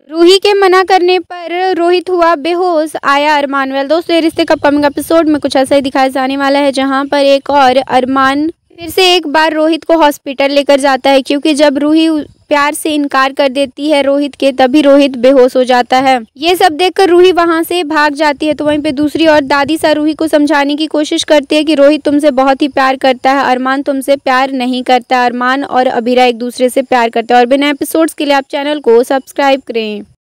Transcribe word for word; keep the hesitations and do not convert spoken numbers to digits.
रूही के मना करने पर रोहित हुआ बेहोश, आया अरमान। वेल दोस्तों, ये रिश्ते का कमिंग एपिसोड में कुछ ऐसा ही दिखाया जाने वाला है, जहां पर एक और अरमान फिर से एक बार रोहित को हॉस्पिटल लेकर जाता है, क्योंकि जब रूही प्यार से इनकार कर देती है रोहित के, तभी रोहित बेहोश हो जाता है। ये सब देखकर रूही वहां से भाग जाती है। तो वहीं पे दूसरी ओर दादी सा रूही को समझाने की कोशिश करती है कि रोहित तुमसे बहुत ही प्यार करता है, अरमान तुमसे प्यार नहीं करता। अरमान और अबीरा एक दूसरे से प्यार करते हैं। और बिना एपिसोड्स के लिए आप चैनल को सब्सक्राइब करें।